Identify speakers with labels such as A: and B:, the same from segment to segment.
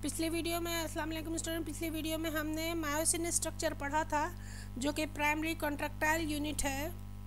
A: पिछली वीडियो में अस्सलाम वालेकुम स्टूडेंट, पिछली वीडियो में हमने मायोसिन स्ट्रक्चर पढ़ा था जो कि प्राइमरी कॉन्ट्रैक्टाइल यूनिट है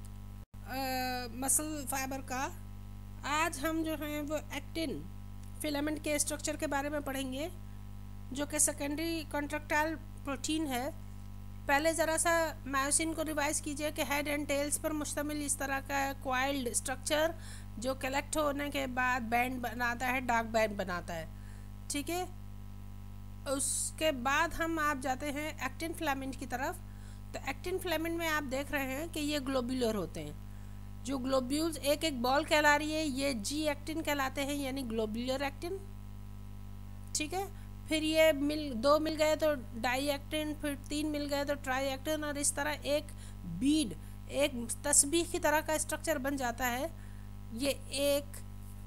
A: मसल फाइबर का। आज हम जो हैं वो एक्टिन फिलामेंट के स्ट्रक्चर के बारे में पढ़ेंगे जो कि सेकेंडरी कॉन्ट्रैक्टाइल प्रोटीन है। पहले ज़रा सा मायोसिन को रिवाइज कीजिए कि हेड एंड टेल्स पर मुश्तमिल इस तरह का क्वाइल्ड स्ट्रक्चर जो कलेक्ट होने के बाद बैंड बनाता है, डार्क बैंड बनाता है। ठीक है, उसके बाद हम आप जाते हैं एक्टिन फिलामेंट की तरफ। तो एक्टिन फिलामेंट में आप देख रहे हैं कि ये ग्लोब्यूलर होते हैं। जो ग्लोब्यूल्स एक एक बॉल कहला रही है ये जी एक्टिन कहलाते हैं, यानी ग्लोब्यूलर एक्टिन। ठीक है, फिर ये दो मिल गए तो डाई एक्टिन, फिर तीन मिल गए तो ट्राई एक्टिन, और इस तरह एक बीड, एक तस्बीह की तरह का स्ट्रक्चर बन जाता है। ये एक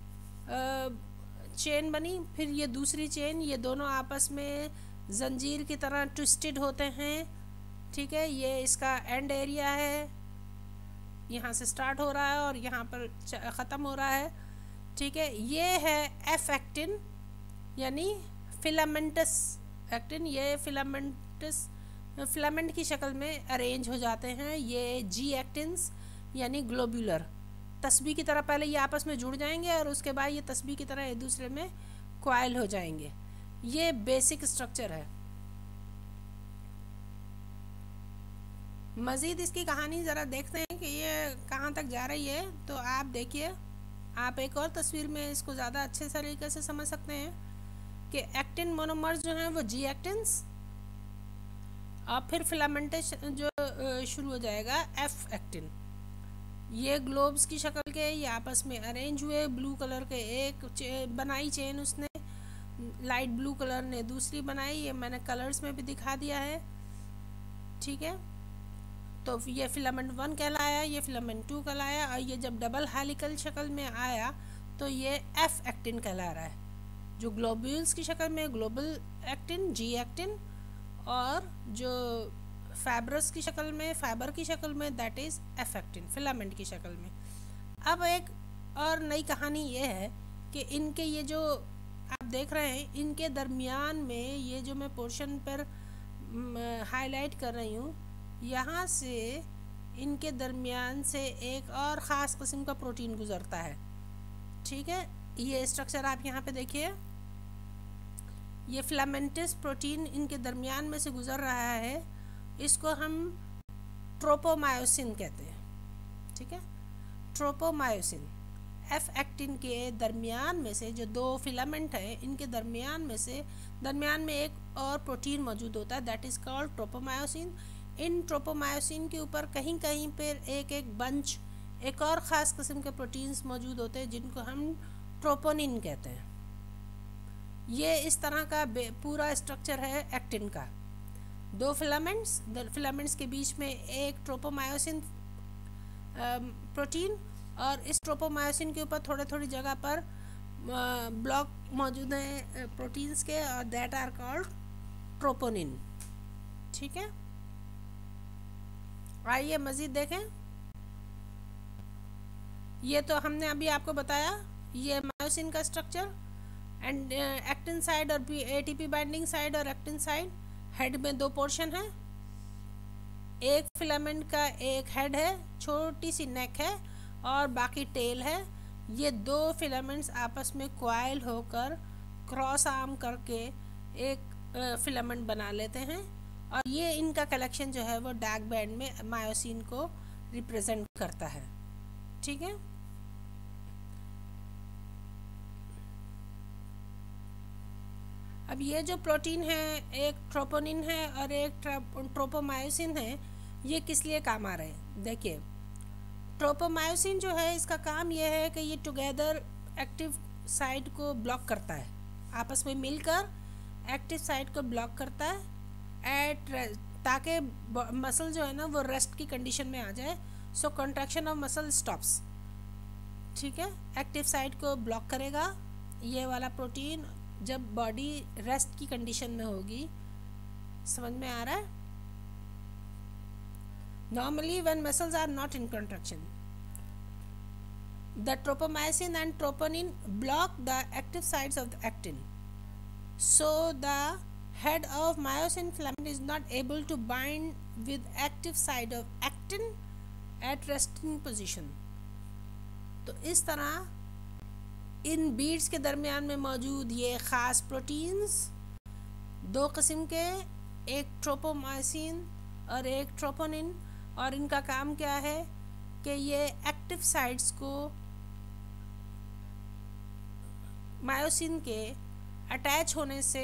A: चेन बनी, फिर ये दूसरी चेन, ये दोनों आपस में जंजीर की तरह ट्विस्टेड होते हैं। ठीक है, ये इसका एंड एरिया है, यहाँ से स्टार्ट हो रहा है और यहाँ पर ख़त्म हो रहा है। ठीक है, ये है एफ एक्टिन यानी फिलामेंटस एक्टिन। ये फिलामेंट की शक्ल में अरेंज हो जाते हैं। ये जी एक्टिन्स यानी ग्लोब्यूलर, तस्बीह की तरह पहले ये आपस में जुड़ जाएंगे और उसके बाद ये तस्बीह की तरह एक दूसरे में क्वाइल हो जाएंगे। ये बेसिक स्ट्रक्चर है। मज़ीद इसकी कहानी ज़रा देखते हैं कि ये कहाँ तक जा रही है। तो आप देखिए, आप एक और तस्वीर में इसको ज़्यादा अच्छे तरीके से समझ सकते हैं कि एक्टिन मोनोमर्स जो हैं वो जी एक्टिन्स, और फिर फिलामेंटेशन जो शुरू हो जाएगा एफ एक्टिन। ये ग्लोब्स की शक्ल के ये आपस में अरेंज हुए, ब्लू कलर के एक बनाई चेन उसने, लाइट ब्लू कलर ने दूसरी बनाई, ये मैंने कलर्स में भी दिखा दिया है। ठीक है, तो ये फिलामेंट 1 कहलाया, ये फिलामेंट 2 कहलाया, और ये जब डबल हेलिकल शक्ल में आया तो ये एफ एक्टिन कहला रहा है। जो ग्लोब्यूल्स की शक्ल में ग्लोबल एक्टिन, जी एक्टिन, और जो फाइब्रस की शक्ल में, फाइबर की शक्ल में, that is F actin, filament की शक्ल में। अब एक और नई कहानी ये है कि इनके ये जो आप देख रहे हैं इनके दरमियान में ये जो मैं पोर्शन पर हाईलाइट कर रही हूँ, यहाँ से इनके दरमियान से एक और ख़ास किस्म का प्रोटीन गुज़रता है। ठीक है, ये स्ट्रक्चर आप यहाँ पे देखिए, ये फिलामेंटस प्रोटीन इनके दरमियान में से गुज़र रहा है। इसको हम ट्रोपोमायोसिन कहते हैं। ठीक है, ट्रोपोमायोसिन एफ एक्टिन के दरमियान में से जो दो फिलामेंट हैं इनके दरमियान में एक और प्रोटीन मौजूद होता है, दैट इज़ कॉल्ड ट्रोपोमायोसिन। इन ट्रोपोमायोसिन के ऊपर कहीं कहीं पर एक एक बंच एक और ख़ास किस्म के प्रोटीन्स मौजूद होते हैं जिनको हम ट्रोपोनिन कहते हैं। ये इस तरह का पूरा स्ट्रक्चर है एक्टिन का। दो फिलामेंट्स के बीच में एक ट्रोपोमायोसिन प्रोटीन, और इस ट्रोपोमायोसिन के ऊपर थोड़ी थोड़ी जगह पर ब्लॉक मौजूद हैं प्रोटीन्स के, और दैट आर कॉल्ड ट्रोपोनिन। ठीक है, आइए मज़ीद देखें। ये तो हमने अभी आपको बताया, ये मायोसिन का स्ट्रक्चर, एंड एक्टिन साइड और एटीपी बाइंडिंग साइड और एक्टिन साइड। हेड में दो पोर्शन है, एक फिलामेंट का एक हेड है, छोटी सी नेक है, और बाकी टेल है। ये दो फिलामेंट्स आपस में क्वाइल होकर क्रॉस आर्म करके एक फिलामेंट बना लेते हैं, और ये इनका कलेक्शन जो है वो डार्क बैंड में मायोसिन को रिप्रेजेंट करता है। ठीक है, अब ये जो प्रोटीन है, एक ट्रोपोनिन है और एक ट्रोपोमायोसिन है, ये किस लिए काम आ रहे हैं। देखिए, ट्रोपोमायोसिन जो है इसका काम ये है कि ये टुगेदर एक्टिव साइट को ब्लॉक करता है, आपस में मिलकर एक्टिव साइट को ब्लॉक करता है ताकि मसल जो है ना वो रेस्ट की कंडीशन में आ जाए। So contraction of muscle stops. ठीक है, एक्टिव साइट को ब्लॉक करेगा ये वाला प्रोटीन जब बॉडी रेस्ट की कंडीशन में होगी। समझ में आ रहा है। Normally when muscles are not in contraction, the tropomyosin and troponin block the active sides of the actin. so the head of myosin filament is not able to bind with active side of actin at resting position। तो इस तरह इन beads के दरमियान में मौजूद ये ख़ास proteins दो किस्म के, एक ट्रोपोमाइसिन और एक ट्रोपोनिन, और इनका काम क्या है कि ये एक्टिव साइट्स को मायोसिन के अटैच होने से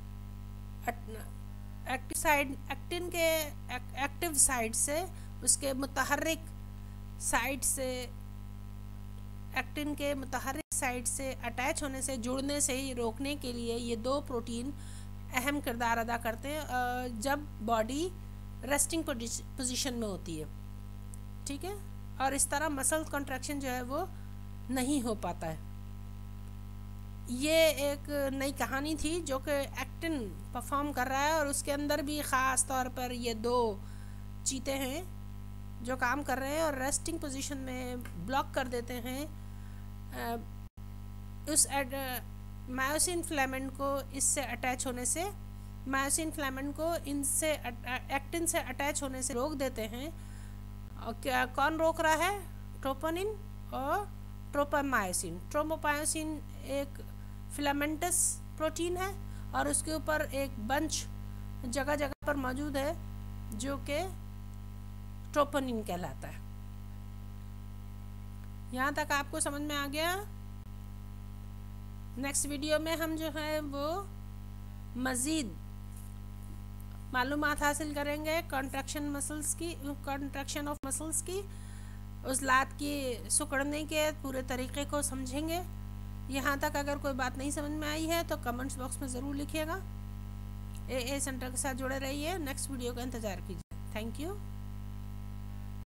A: एक्टिन के एक्टिव साइड से उसके मुतहर्रिक साइड से एक्टिन के मुतहर्रिक साइड से अटैच होने से, जुड़ने से ही रोकने के लिए ये दो प्रोटीन अहम किरदार अदा करते हैं जब बॉडी रेस्टिंग पोजीशन में होती है। ठीक है, और इस तरह मसल कॉन्ट्रैक्शन जो है वो नहीं हो पाता है। ये एक नई कहानी थी जो कि एक्टिन परफॉर्म कर रहा है, और उसके अंदर भी ख़ास तौर पर ये दो चीते हैं जो काम कर रहे हैं और रेस्टिंग पोजीशन में ब्लॉक कर देते हैं उस मायोसिन फिलामेंट को इससे अटैच होने से, मायोसिन फिलामेंट को इनसे एक्टिन से अटैच होने से रोक देते हैं। और क्या कौन रोक रहा है? ट्रोपोनिन और ट्रोपोमायोसिन। ट्रोपोमायोसिन एक फिलामेंटस प्रोटीन है और उसके ऊपर एक बंच जगह जगह पर मौजूद है जो कि ट्रोपोनिन कहलाता है। यहाँ तक आपको समझ में आ गया? नेक्स्ट वीडियो में हम जो है वो मज़ीद मालूमात हासिल करेंगे कॉन्ट्रैक्शन ऑफ मसल्स की, उज़लात की सिकुड़ने के पूरे तरीक़े को समझेंगे। यहाँ तक अगर कोई बात नहीं समझ में आई है तो कमेंट्स बॉक्स में ज़रूर लिखिएगा। ए सेंटर के साथ जुड़े रहिए, नेक्स्ट वीडियो का इंतज़ार कीजिए। Thank you.